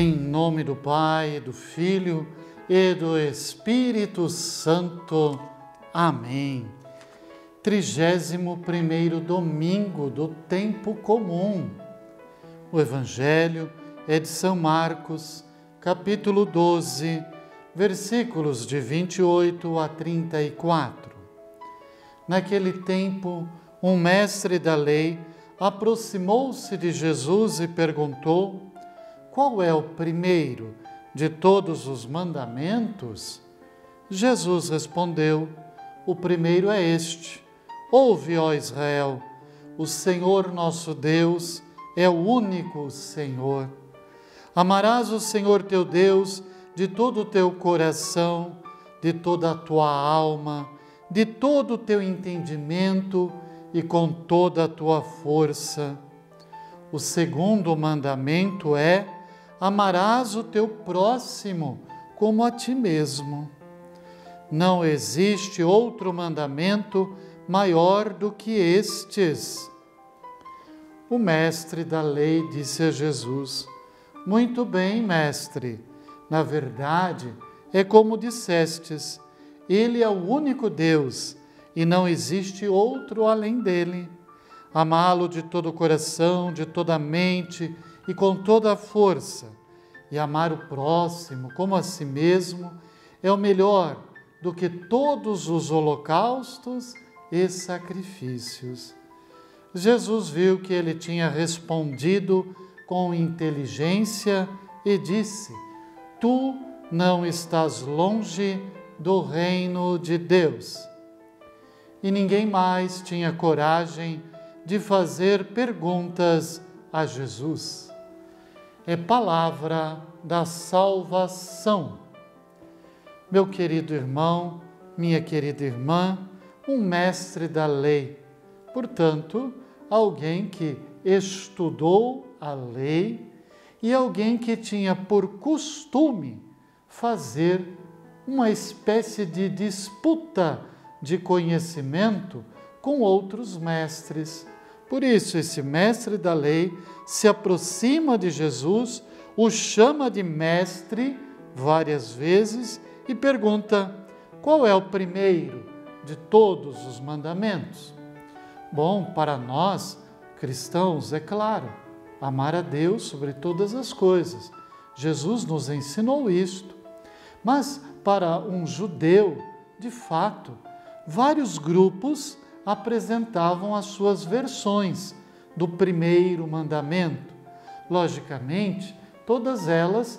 Em nome do Pai, do Filho e do Espírito Santo. Amém. 31º domingo do tempo comum. O Evangelho é de São Marcos, capítulo 12, versículos de 28 a 34. Naquele tempo, um mestre da lei aproximou-se de Jesus e perguntou: qual é o primeiro de todos os mandamentos? Jesus respondeu: o primeiro é este: ouve, ó Israel, o Senhor nosso Deus é o único Senhor. Amarás o Senhor teu Deus de todo o teu coração, de toda a tua alma, de todo o teu entendimento e com toda a tua força. O segundo mandamento é: amarás o teu próximo como a ti mesmo. Não existe outro mandamento maior do que estes. O mestre da lei disse a Jesus: muito bem, mestre, na verdade é como dissestes, ele é o único Deus e não existe outro além dele. Amá-lo de todo o coração, de toda a mente e com toda a força, e amar o próximo como a si mesmo, é o melhor do que todos os holocaustos e sacrifícios. Jesus viu que ele tinha respondido com inteligência e disse: tu não estás longe do reino de Deus. E ninguém mais tinha coragem de fazer perguntas a Jesus. É palavra da salvação. Meu querido irmão, minha querida irmã, um mestre da lei, portanto, alguém que estudou a lei e alguém que tinha por costume fazer uma espécie de disputa de conhecimento com outros mestres. Por isso, esse mestre da lei se aproxima de Jesus, o chama de mestre várias vezes e pergunta: qual é o primeiro de todos os mandamentos? Bom, para nós, cristãos, é claro, amar a Deus sobre todas as coisas. Jesus nos ensinou isto. Mas para um judeu, de fato, vários grupos apresentavam as suas versões do primeiro mandamento. Logicamente, todas elas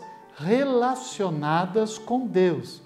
relacionadas com Deus.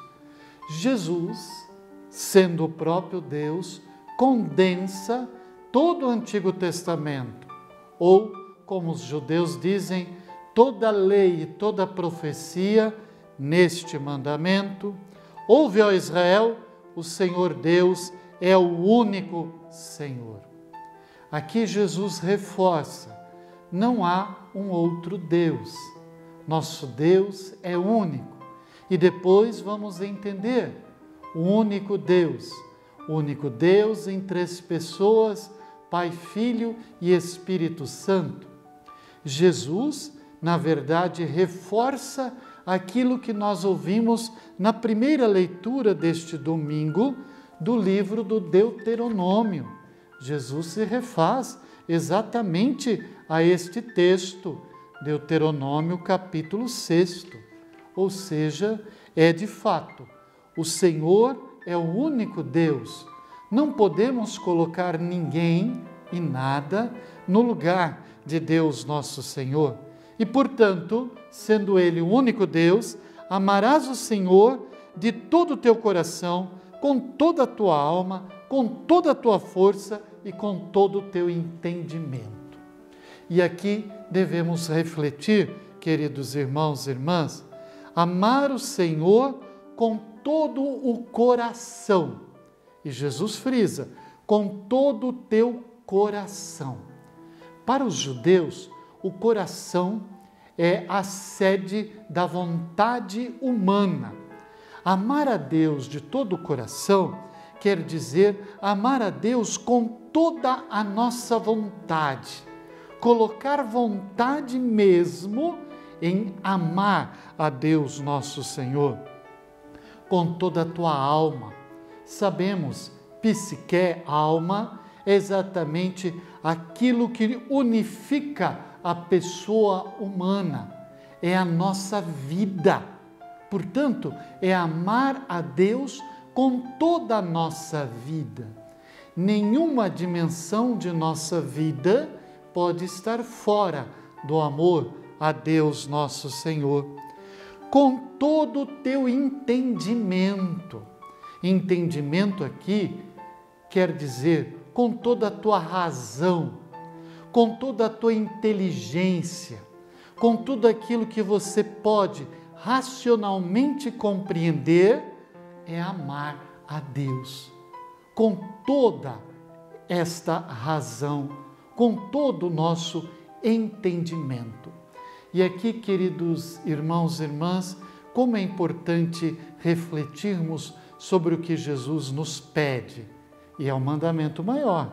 Jesus, sendo o próprio Deus, condensa todo o Antigo Testamento, ou, como os judeus dizem, toda a lei e toda a profecia neste mandamento: ouve, ó Israel, o Senhor Deus é o único Senhor. Aqui Jesus reforça: não há um outro Deus. Nosso Deus é único. E depois vamos entender o único Deus em três pessoas, Pai, Filho e Espírito Santo. Jesus, na verdade, reforça aquilo que nós ouvimos na primeira leitura deste domingo do livro do Deuteronômio. Jesus se refaz exatamente a este texto, Deuteronômio capítulo 6. Ou seja, é de fato, o Senhor é o único Deus. Não podemos colocar ninguém e nada no lugar de Deus nosso Senhor. E, portanto, sendo Ele o único Deus, amarás o Senhor de todo o teu coração, com toda a tua alma, com toda a tua força e com todo o teu entendimento. E aqui devemos refletir, queridos irmãos e irmãs, amar o Senhor com todo o coração. E Jesus frisa: com todo o teu coração. Para os judeus, o coração é a sede da vontade humana. Amar a Deus de todo o coração quer dizer amar a Deus com toda a nossa vontade. Colocar vontade mesmo em amar a Deus nosso Senhor com toda a tua alma. Sabemos, psique, alma, é exatamente aquilo que unifica a pessoa humana, é a nossa vida. Portanto, é amar a Deus com toda a nossa vida. Nenhuma dimensão de nossa vida pode estar fora do amor a Deus nosso Senhor. Com todo o teu entendimento. Entendimento aqui quer dizer com toda a tua razão, com toda a tua inteligência, com tudo aquilo que você pode racionalmente compreender, é amar a Deus. Com toda esta razão, com todo o nosso entendimento. E aqui, queridos irmãos e irmãs, como é importante refletirmos sobre o que Jesus nos pede. E é o mandamento maior,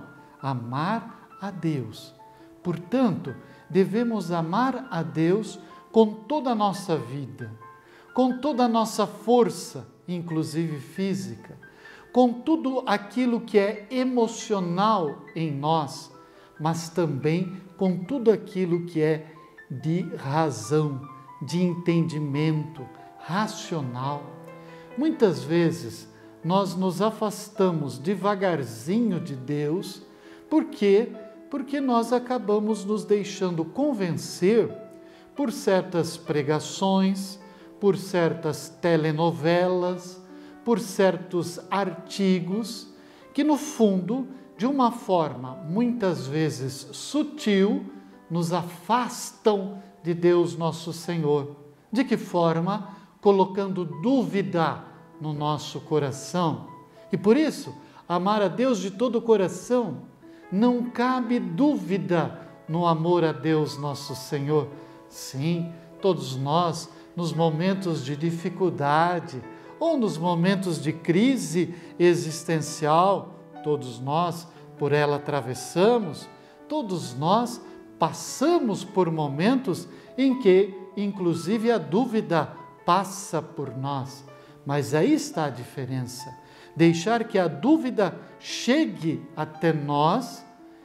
amar a Deus. Portanto, devemos amar a Deus com toda a nossa vida, com toda a nossa força, inclusive física, com tudo aquilo que é emocional em nós, mas também com tudo aquilo que é de razão, de entendimento, racional. Muitas vezes nós nos afastamos devagarzinho de Deus, por quê? Porque nós acabamos nos deixando convencer por certas pregações, por certas telenovelas, por certos artigos, que no fundo, de uma forma muitas vezes sutil, nos afastam de Deus nosso Senhor. De que forma? Colocando dúvida no nosso coração. E por isso, amar a Deus de todo o coração, não cabe dúvida no amor a Deus nosso Senhor. Sim, todos nós, nos momentos de dificuldade ou nos momentos de crise existencial, todos nós por ela atravessamos, todos nós passamos por momentos em que, inclusive, a dúvida passa por nós. Mas aí está a diferença. Deixar que a dúvida chegue até nós,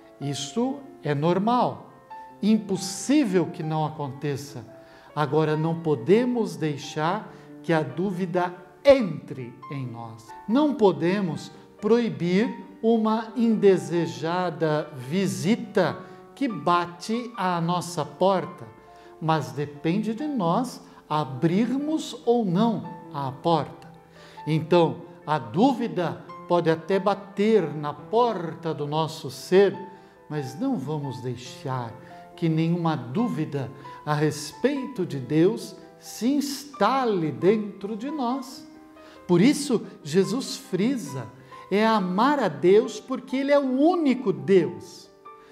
isso é normal. Impossível que não aconteça. Agora, não podemos deixar que a dúvida entre em nós. Não podemos proibir uma indesejada visita que bate à nossa porta, mas depende de nós abrirmos ou não a porta. Então, a dúvida pode até bater na porta do nosso ser, mas não vamos deixar que nenhuma dúvida a respeito de Deus se instale dentro de nós. Por isso, Jesus frisa, é amar a Deus porque Ele é o único Deus.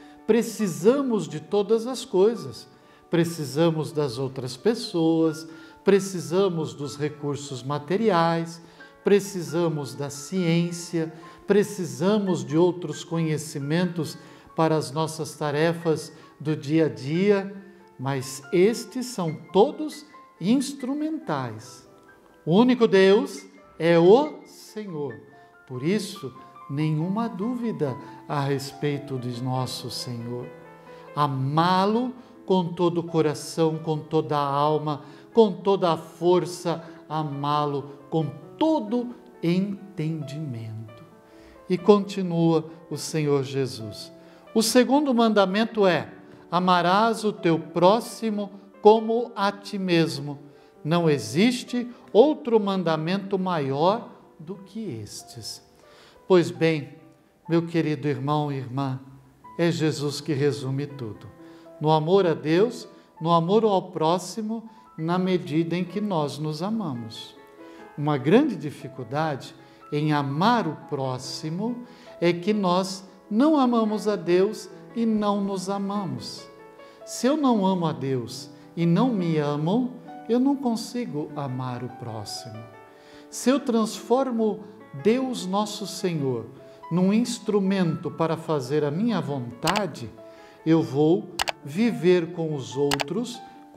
Precisamos de todas as coisas, precisamos das outras pessoas, precisamos dos recursos materiais, precisamos da ciência, precisamos de outros conhecimentos para as nossas tarefas do dia a dia, mas estes são todos instrumentais. O único Deus é o Senhor. Por isso, nenhuma dúvida a respeito de nosso Senhor. Amá-lo com todo o coração, com toda a alma, com toda a força, amá-lo com todo entendimento. E continua o Senhor Jesus. O segundo mandamento é: amarás o teu próximo como a ti mesmo. Não existe outro mandamento maior do que estes. Pois bem, meu querido irmão e irmã, é Jesus que resume tudo. No amor a Deus, no amor ao próximo, na medida em que nós nos amamos. Uma grande dificuldade em amar o próximo é que nós não amamos a Deus e não nos amamos. Se eu não amo a Deus e não me amo, eu não consigo amar o próximo. Se eu transformo Deus nosso Senhor num instrumento para fazer a minha vontade, eu vou viver com os outros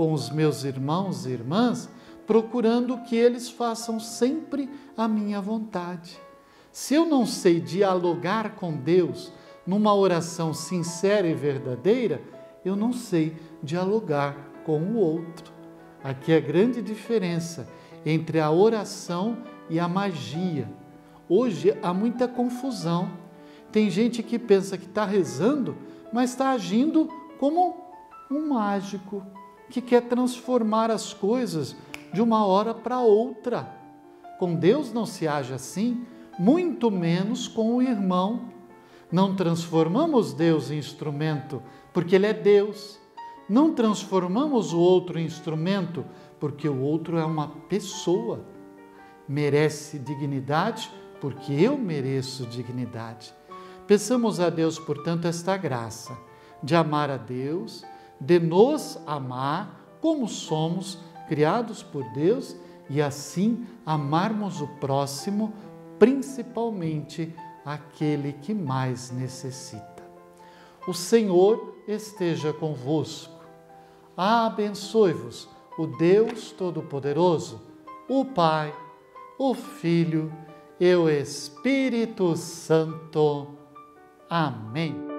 com os meus irmãos e irmãs, procurando que eles façam sempre a minha vontade. Se eu não sei dialogar com Deus numa oração sincera e verdadeira, eu não sei dialogar com o outro. Aqui é a grande diferença entre a oração e a magia. Hoje há muita confusão. Tem gente que pensa que está rezando, mas está agindo como um mágico, que quer transformar as coisas de uma hora para outra. Com Deus não se age assim, muito menos com o irmão. Não transformamos Deus em instrumento, porque Ele é Deus. Não transformamos o outro em instrumento, porque o outro é uma pessoa. Merece dignidade, porque eu mereço dignidade. Peçamos a Deus, portanto, esta graça de amar a Deus, de nos amar como somos criados por Deus e assim amarmos o próximo, principalmente aquele que mais necessita. O Senhor esteja convosco. Abençoe-vos o Deus Todo-Poderoso, o Pai, o Filho e o Espírito Santo. Amém.